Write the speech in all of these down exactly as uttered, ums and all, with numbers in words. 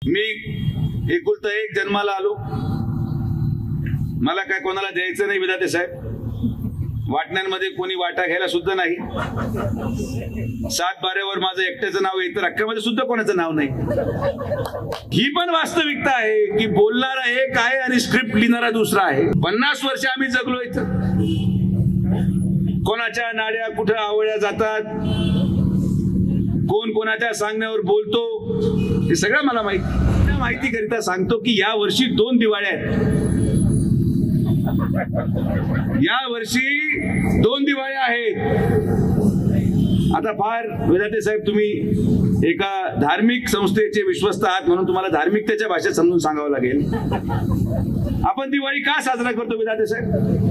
मी एकुलता एक जन्माला आलो, मला काय कोणाला द्यायचं नाही विधाते साहेब, वाटण्यांमध्ये कोणी वाटा घ्यायला सुद्धा नाही, सात बाऱ्यावर माझं एकट्याचं नाव आहे तर अख्ख्यामध्ये सुद्धा कोणाचं नाव नाही। ही पण वास्तविकता आहे की बोलणारा एक आहे आणि स्क्रिप्ट लिहिणारा दुसरा आहे। पन्नास वर्ष आम्ही जगलो इथं, कोणाच्या नाड्या कुठं आवळल्या जातात, कोण कोणाच्या सांगण्यावर बोलतो, हे सगळं मला माहिती। त्या माहिती करिता सांगतो की या वर्षी दोन दिवाळ्या आहेत, या वर्षी दोन दिवाळ्या आहेत। आता फार विधाते साहेब तुम्ही एका धार्मिक संस्थेचे विश्वस्त आहात म्हणून तुम्हाला धार्मिकतेच्या भाषेत समजून सांगावं लागेल। आपण दिवाळी का साजरा करतो विधाते साहेब?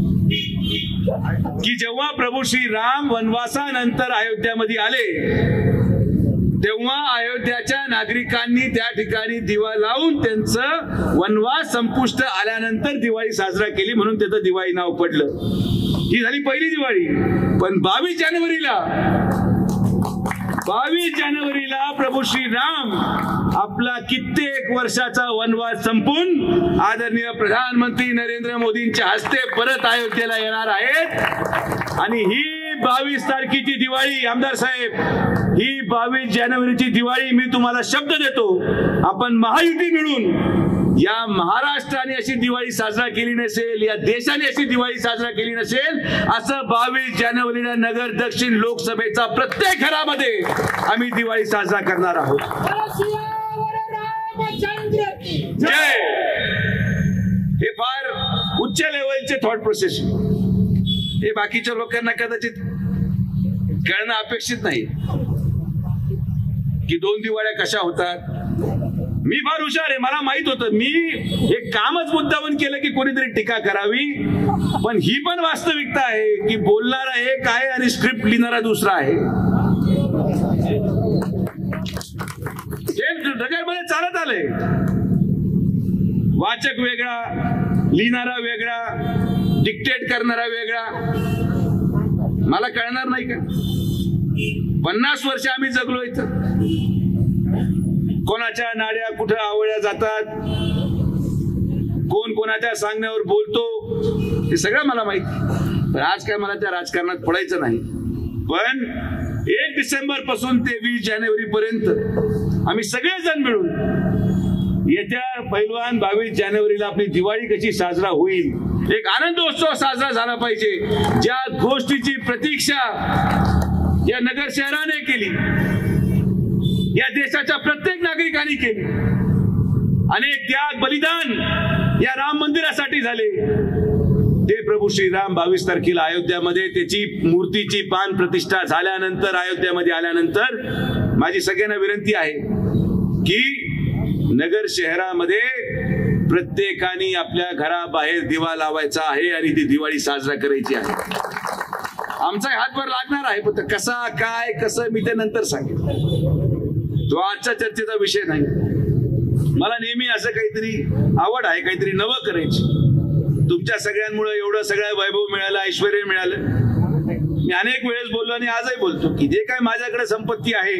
की जेव्हा प्रभू श्री राम वनवासानंतर अयोध्यामध्ये आले तेव्हा अयोध्याच्या नागरिकांनी त्या ठिकाणी दिवा लावून त्यांचं वनवास संपुष्ट आल्यानंतर दिवाळी साजरा केली, म्हणून त्याचं दिवाळी नाव पडलं। ही झाली पहिली दिवाळी। पण बावीस जानेवारीला बावीस जानेवारीला प्रभू श्री राम आपला कित्येक वर्षाचा वनवास संपून आदरणीय प्रधानमंत्री नरेंद्र मोदींच्या हस्ते परत अयोध्येला येणार आहेत। आणि ही बावीस तारखेची दिवाळी आमदार साहेब, ही बावीस जानेवारीची दिवाळी मी तुम्हाला शब्द देतो, आपण महायुती मिळून या महाराष्ट्राने अशी दिवाळी साजरा केली नसेल, या देशाने अशी दिवाळी साजरा केली नसेल, असं बावीस जानेवारीला नगर दक्षिण लोकसभेचा प्रत्येक घरामध्ये आम्ही दिवाळी साजरा करणार आहोत। जय। हे फार उच्च लेवलचे थॉट प्रोसेस, हे बाकीच्या लोकांना कदाचित कळणं अपेक्षित नाही की दोन दिवाळ्या कशा होतात। मी फार हुशार आहे, मला माहित होतं, मी हे कामच मुद्दामून केलं की कोणीतरी टीका करावी। पण ही पण वास्तविकता आहे की बोलणारा एक आहे आणि स्क्रिप्ट लिहिणारा दुसरा आहे। हे जगामध्ये चालत आलंय, वाचक वेगळा, लिहिणारा वेगळा, डिक्टेट करणारा वेगळा। मला कळणार नाही का? पन्नास वर्ष आम्ही जगलो इथं, कोणाच्या नाड्या कुठं आवळल्या जातात, कोण कोणाच्या सांगण्यावर बोलतो, हे सगळं मला माहिती। पण आज काय मला त्या राजकारणात पडायचं नाही। पण एक डिसेंबर पासून ते वीस जानेवारी पर्यंत आम्ही सगळेजण मिळून येत्या पैलवान बावीस जानेवारीला आपली दिवाळी कशी साजरा होईल, एक आनंदोत्सव साजरा झाला पाहिजे। ज्या गोष्टीची प्रतीक्षा या नगर शहराने केली, या देशाच्या प्रत्येक नागरिकांनी केली, अनेक त्याग बलिदान या राम मंदिरासाठी झाले, ते प्रभू श्रीराम बावीस तारखेला अयोध्यामध्ये त्याची मूर्तीची पान प्रतिष्ठा झाल्यानंतर अयोध्यामध्ये आल्यानंतर माझी सगळ्यांना विनंती आहे की नगर शहरामध्ये प्रत्येकाने आपल्या घराबाहेर दिवा लावायचा आहे आणि ती दिवाळी साजरा करायची आहे। आमचा हातभार लागणार आहे, पण कसा काय कसं मी ते नंतर सांगेन, तो आजच्या चर्चेचा विषय नाही। मला नेहमी असं काहीतरी आवड आहे, काहीतरी नवं करायची। तुमच्या सगळ्यांमुळे एवढं सगळं वैभव मिळालं, ऐश्वर्य मिळालं। मी अनेक वेळेस बोललो आणि आजही बोलतो की जे काय माझ्याकडे संपत्ती आहे,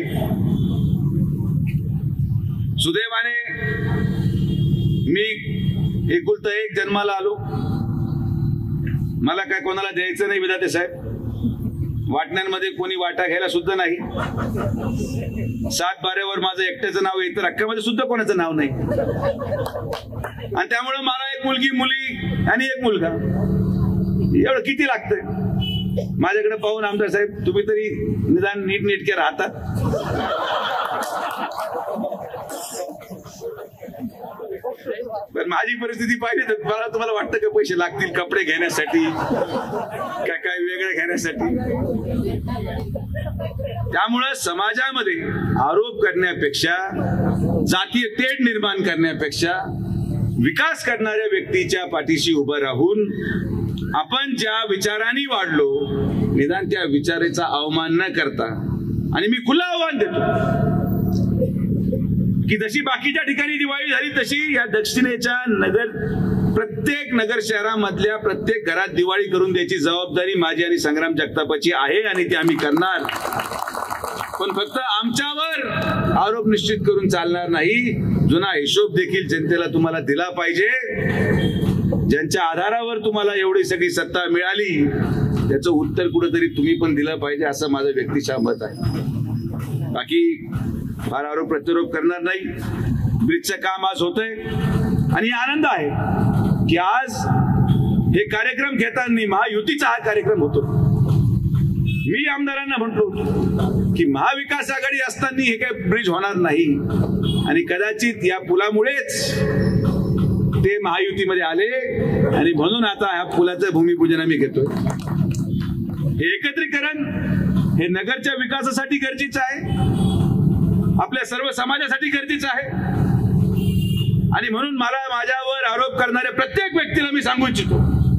सुदैवाने मी एकुलता एक जन्माला आलो, मला काय कोणाला द्यायचं नाही विधाते साहेब, वाटण्यांमध्ये कोणी वाटा घ्यायला सुद्धा नाही, सात बाऱ्यावर माझं एकट्याचं नाव आहे तर अख्ख्यामध्ये सुद्धा कोणाचं नाव नाही। आणि त्यामुळे मला एक मुलगी, मुली आणि एक मुलगा, एवढं किती लागतंय? माझ्याकडे पाहून आमदार साहेब तुम्ही तरी निदान नीट नेटके राहतात। पण माझी परिस्थिती पाहिली तर मला तुम्हाला वाटतं का पैसे लागतील कपडे घेण्यासाठी, काय काय वेगळं घेण्यासाठी? त्यामुळं समाजामध्ये आरोप करण्यापेक्षा, जातीय तेढ निर्माण करण्यापेक्षा विकास करणाऱ्या व्यक्तीच्या पाठीशी उभं राहून आपण ज्या विचारांनी वाढलो, निदान त्या विचाराचा अवमान न करता, आणि मी खुलं आव्हान देतो की जशी बाकीच्या ठिकाणी दिवाळी झाली तशी या दक्षिणेच्या नगर प्रत्येक नगर शहरामधल्या प्रत्येक घरात दिवाळी करून द्यायची जबाबदारी माझी आणि संग्राम जगतापाची आहे, आणि ती आम्ही करणार। पण फक्त आमच्यावर आरोप निश्चित करून चालणार नाही. जुना हिशोब देखील जनतेला तुम्हाला दिला पाहिजे. ज्यांच्या आधारावर तुम्हाला एवढी सगळी सत्ता मिळाली त्याचं उत्तर कुठेतरी तुम्ही पण दिलं पाहिजे असं माझं व्यक्तिशः मत आहे. बाकी फार आरोप प्रत्यारोप करणार नाही. ब्रिजचं काम आज होतंय आणि आनंद आहे की आज हे कार्यक्रम घेताना महायुतीचा हा कार्यक्रम होतो. मी आमदारांना म्हटलो की महाविकास आघाडी असताना हे काही ब्रिज होणार नाही आणि कदाचित या पुलामुळेच ते महायुतीमध्ये आले आणि म्हणून आता ह्या पुलाचं भूमिपूजन आम्ही घेतोय. हे एकत्रीकरण हे नगरच्या विकासासाठी गरजेचं आहे, आपल्या सर्व समाजासाठी गरजेचं आहे आणि म्हणून मला माझ्यावर आरोप करणाऱ्या प्रत्येक व्यक्तीला मी सांगू इच्छितो,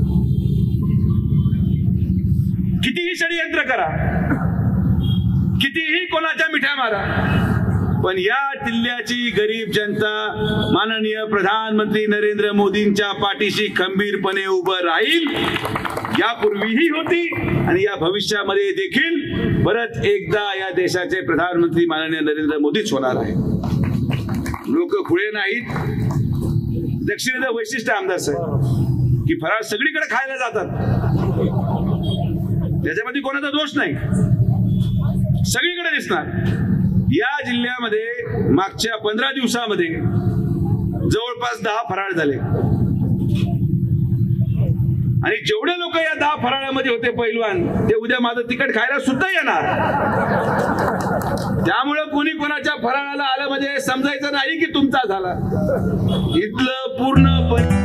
कितीही षडयंत्र करा, कितीही कोणाच्या मिठ्या मारा, पण या जिल्ह्याची गरीब जनता माननीय प्रधानमंत्री नरेंद्र मोदींच्या पाठीशी खंबीरपणे उभं राहील. यापूर्वीही होती आणि या भविष्यामध्ये देखील परत एकदा या देशाचे प्रधानमंत्री माननीय नरेंद्र मोदीच होणार आहे. लोक खुळे नाहीत. दक्षिणेचं वैशिष्ट्य आमदार साहेब की फराळ सगळीकडे खायला जातात, त्याच्यामध्ये कोणाचा दोष नाही, सगळीकडे दिसणार. या जिल्ह्यामध्ये मागच्या पंधरा दिवसामध्ये जवळपास दहा फराळ झाले आणि जेवढे लोक या दहा फराळामध्ये होते पैलवान ते उद्या माझं तिखट खायला सुद्धा येणार. त्यामुळे कोणी कोणाच्या फराळाला आलं म्हणजे समजायचं नाही की तुमचा झाला. इथलं पूर्ण